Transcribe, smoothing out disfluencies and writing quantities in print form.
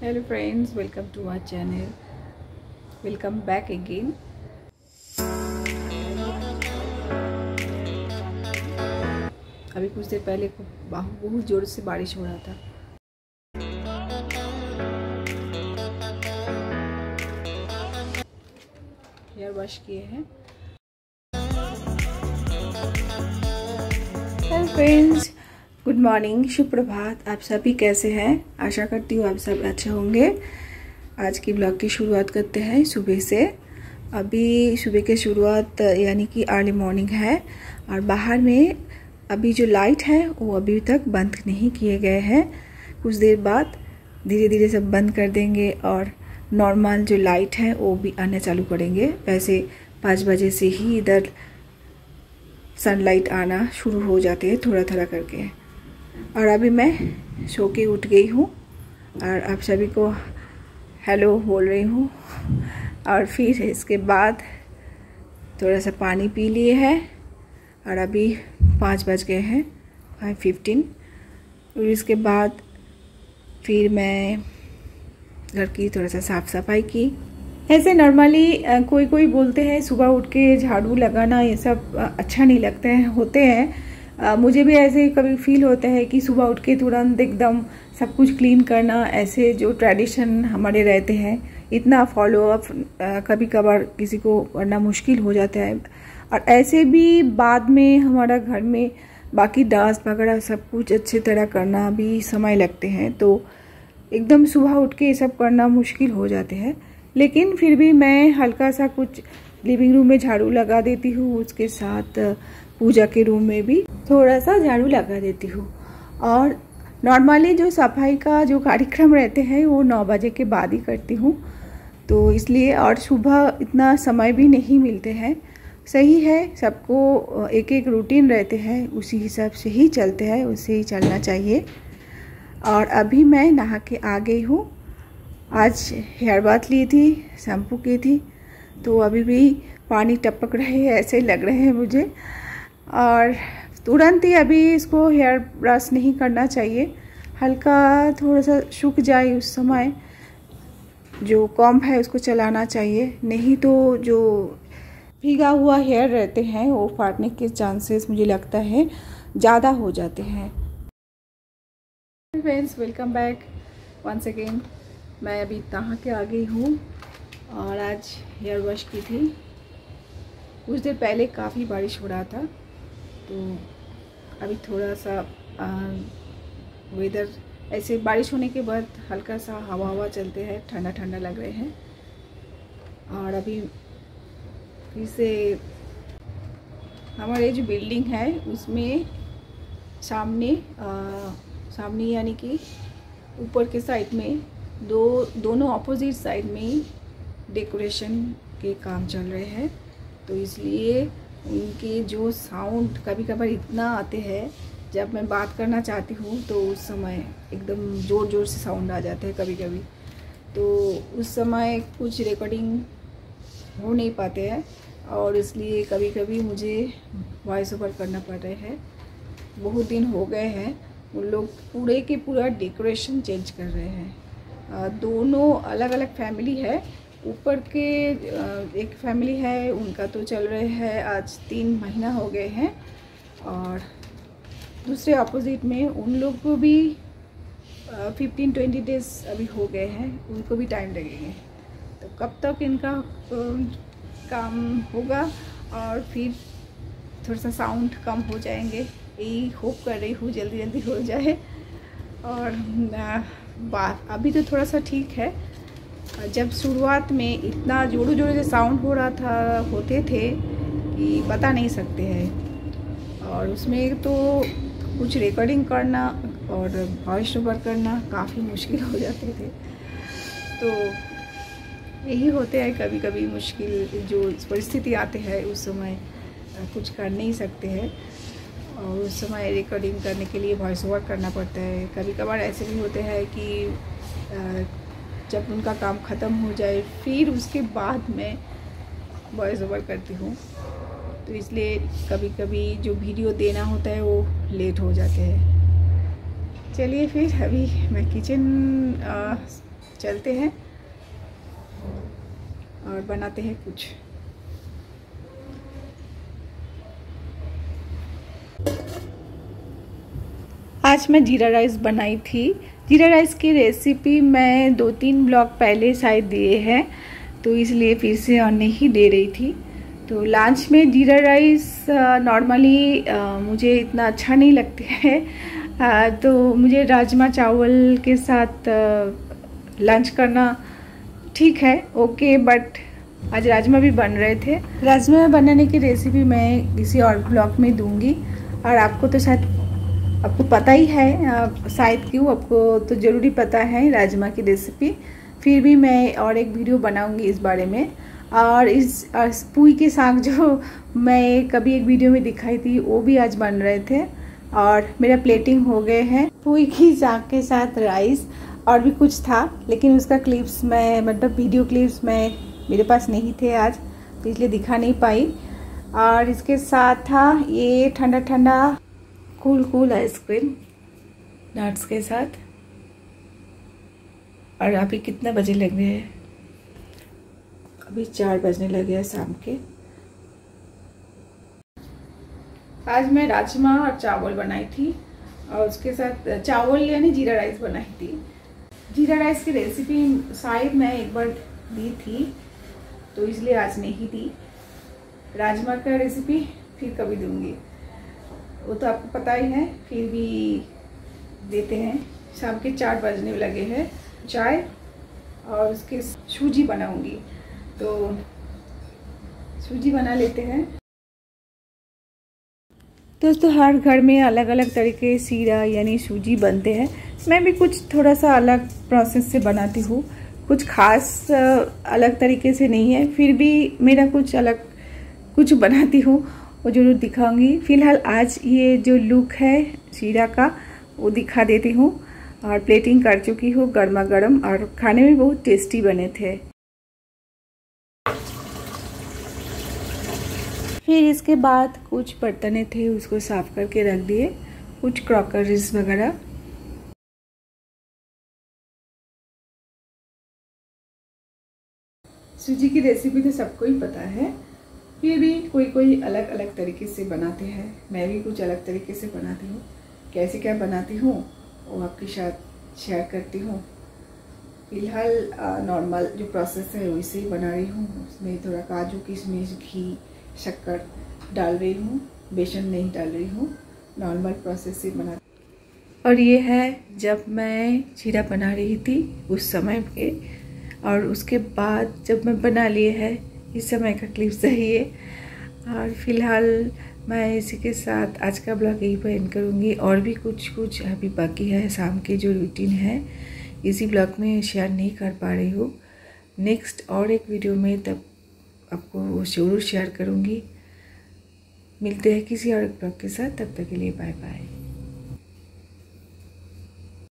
Hello friends, welcome to our channel. Welcome back again. अभी कुछ देर पहले बहुत जोर से बारिश हो रहा था। हेयर वॉश किए हैं। हेलो फ्रेंड्स, गुड मॉर्निंग, सुप्रभात। आप सभी कैसे हैं? आशा करती हूँ आप सब अच्छे होंगे। आज की ब्लॉग की शुरुआत करते हैं सुबह से। अभी सुबह की शुरुआत यानी कि अर्ली मॉर्निंग है और बाहर में अभी जो लाइट है वो अभी तक बंद नहीं किए गए हैं। कुछ देर बाद धीरे धीरे सब बंद कर देंगे और नॉर्मल जो लाइट है वो भी आने चालू करेंगे। वैसे 5 बजे से ही इधर सनलाइट आना शुरू हो जाते हैं थोड़ा थोड़ा करके। और अभी मैं सो के उठ गई हूँ और आप सभी को हेलो बोल रही हूँ। और फिर इसके बाद थोड़ा सा पानी पी लिए है और अभी 5 बज गए हैं, 5:15। और इसके बाद फिर मैं घर की थोड़ा सा साफ़ सफाई की। ऐसे नॉर्मली कोई बोलते हैं सुबह उठ के झाड़ू लगाना ये सब अच्छा नहीं लगते हैं, होते हैं। मुझे भी ऐसे कभी फील होता है कि सुबह उठ के तुरंत एकदम सब कुछ क्लीन करना, ऐसे जो ट्रेडिशन हमारे रहते हैं इतना फॉलो अप कभी कभार किसी को करना मुश्किल हो जाता है। और ऐसे भी बाद में हमारा घर में बाकी डांस वगैरह सब कुछ अच्छी तरह करना भी समय लगते हैं, तो एकदम सुबह उठ के ये सब करना मुश्किल हो जाते हैं। लेकिन फिर भी मैं हल्का सा कुछ लिविंग रूम में झाड़ू लगा देती हूँ, उसके साथ पूजा के रूम में भी थोड़ा सा झाड़ू लगा देती हूँ। और नॉर्मली जो सफाई का जो कार्यक्रम रहते हैं वो 9 बजे के बाद ही करती हूँ, तो इसलिए। और सुबह इतना समय भी नहीं मिलते हैं। सही है, सबको एक एक रूटीन रहते हैं, उसी हिसाब से ही चलते हैं, उससे ही चलना चाहिए। और अभी मैं नहा के आ गई हूँ। आज हेयर बाथ ली थी, शैम्पू की थी, तो अभी भी पानी टपक रहे हैं ऐसे लग रहे हैं मुझे। और तुरंत ही अभी इसको हेयर ब्रश नहीं करना चाहिए, हल्का थोड़ा सा सूख जाए उस समय जो कॉम्ब है उसको चलाना चाहिए, नहीं तो जो भीगा हुआ हेयर रहते हैं वो फाटने के चांसेस मुझे लगता है ज़्यादा हो जाते हैं। Friends, welcome back once again. मैं अभी नहा के आ गई हूँ और आज हेयर वॉश की थी। कुछ देर पहले काफ़ी बारिश हो रहा था, तो अभी थोड़ा सा वेदर ऐसे बारिश होने के बाद हल्का सा हवा चलते हैं, ठंडा ठंडा लग रहे हैं। और अभी फिर से हमारे जो बिल्डिंग है उसमें सामने यानी कि ऊपर के साइड में दोनों ऑपोजिट साइड में डेकोरेशन के काम चल रहे हैं, तो इसलिए उनके जो साउंड कभी कभार इतना आते हैं, जब मैं बात करना चाहती हूँ तो उस समय एकदम ज़ोर से साउंड आ जाते हैं कभी कभी, तो उस समय कुछ रिकॉर्डिंग हो नहीं पाते हैं और इसलिए कभी कभी मुझे वॉइस ओवर करना पड़ रहे हैं। बहुत दिन हो गए हैं, उन लोग पूरे के पूरा डेकोरेशन चेंज कर रहे हैं। दोनों अलग अलग फैमिली है। ऊपर के एक फैमिली है, उनका तो चल रहे हैं आज 3 महीना हो गए हैं, और दूसरे अपोजिट में उन लोग को भी 15-20 डेज अभी हो गए हैं, उनको भी टाइम लगेंगे। तो कब तक इनका काम होगा और फिर थोड़ा सा साउंड कम हो जाएंगे, यही होप कर रही हूँ जल्दी हो जाए। और अभी तो थोड़ा सा ठीक है। जब शुरुआत में इतना जोरों से साउंड हो रहा होते थे कि बता नहीं सकते हैं, और उसमें तो कुछ रिकॉर्डिंग करना और वॉइस ओवर करना काफ़ी मुश्किल हो जाते थे। तो यही होते हैं कभी कभी मुश्किल जो परिस्थिति आते हैं, उस समय कुछ कर नहीं सकते हैं और उस समय रिकॉर्डिंग करने के लिए वॉइस ओवर करना पड़ता है। कभी कभार ऐसे भी होते हैं कि जब उनका काम ख़त्म हो जाए फिर उसके बाद मैं वॉइस ओवर करती हूँ, तो इसलिए कभी कभी जो वीडियो देना होता है वो लेट हो जाते हैं। चलिए फिर अभी मैं किचन चलते हैं और बनाते हैं कुछ। आज मैं जीरा राइस बनाई थी। जीरा राइस की रेसिपी मैं 2-3 ब्लॉग पहले शायद दिए हैं, तो इसलिए फिर से और नहीं दे रही थी। तो लंच में जीरा राइस नॉर्मली मुझे इतना अच्छा नहीं लगता है, तो मुझे राजमा चावल के साथ लंच करना ठीक है, ओके। बट आज राजमा भी बन रहे थे। राजमा बनाने की रेसिपी मैं किसी और ब्लॉग में दूंगी, और आपको तो शायद आपको पता ही है, शायद क्यों आपको तो ज़रूरी पता है राजमा की रेसिपी। फिर भी मैं और एक वीडियो बनाऊंगी इस बारे में। और इस पुई के साग जो मैं कभी एक वीडियो में दिखाई थी, वो भी आज बन रहे थे। और मेरा प्लेटिंग हो गए हैं। पुई की साग के साथ राइस और भी कुछ था, लेकिन उसका क्लिप्स मैं मतलब वीडियो क्लिप्स मैं मेरे पास नहीं थे आज, तो इसलिए दिखा नहीं पाई। और इसके साथ था ये ठंडा ठंडा कूल आइसक्रीम नट्स के साथ। और अभी कितना बजे लग रहे हैं? अभी 4 बजने लगे हैं शाम के। आज मैं राजमा और चावल बनाई थी, और उसके साथ चावल यानी जीरा राइस बनाई थी। जीरा राइस की रेसिपी शायद मैं एक बार दी थी, तो इसलिए आज नहीं दी। राजमा का रेसिपी फिर कभी दूंगी, वो तो आपको पता ही है। फिर भी देते हैं। शाम के 4 बजने लगे हैं। चाय और उसके सूजी बनाऊंगी, तो सूजी बना लेते हैं। दोस्तों, हर घर में अलग अलग तरीके सीरा यानी सूजी बनते हैं। मैं भी कुछ थोड़ा सा अलग प्रोसेस से बनाती हूँ, कुछ खास अलग तरीके से नहीं है, फिर भी मेरा कुछ अलग कुछ बनाती हूँ, वो जरूर दिखाऊंगी। फिलहाल आज ये जो लुक है सीरा का वो दिखा देती हूँ। और प्लेटिंग कर चुकी हूँ गर्मा गर्म, और खाने में बहुत टेस्टी बने थे। फिर इसके बाद कुछ बर्तने थे, उसको साफ करके रख दिए, कुछ क्रॉकरीज वगैरह। सूजी की रेसिपी तो सबको ही पता है, फिर भी कोई अलग अलग तरीके से बनाते हैं। मैं भी कुछ अलग तरीके से बनाती हूँ। कैसे क्या बनाती हूँ वो आपके साथ शेयर करती हूँ। फिलहाल नॉर्मल जो प्रोसेस है वैसे ही बना रही हूँ। उसमें थोड़ा काजू किशमिश घी शक्कर डाल रही हूँ, बेसन नहीं डाल रही हूँ। नॉर्मल प्रोसेस से बना। और ये है जब मैं जीरा बना रही थी उस समय के, और उसके बाद जब मैं बना लिए है इस समय का क्लिप सही है। और फिलहाल मैं इसी के साथ आज का ब्लॉग यही पर एंड करूँगी। और भी कुछ अभी बाकी है, शाम की जो रूटीन है इसी ब्लॉग में शेयर नहीं कर पा रही हूँ। नेक्स्ट और एक वीडियो में तब आपको ज़रूर शेयर करूँगी। मिलते हैं किसी और ब्लॉग के साथ, तब तक के लिए बाय बाय।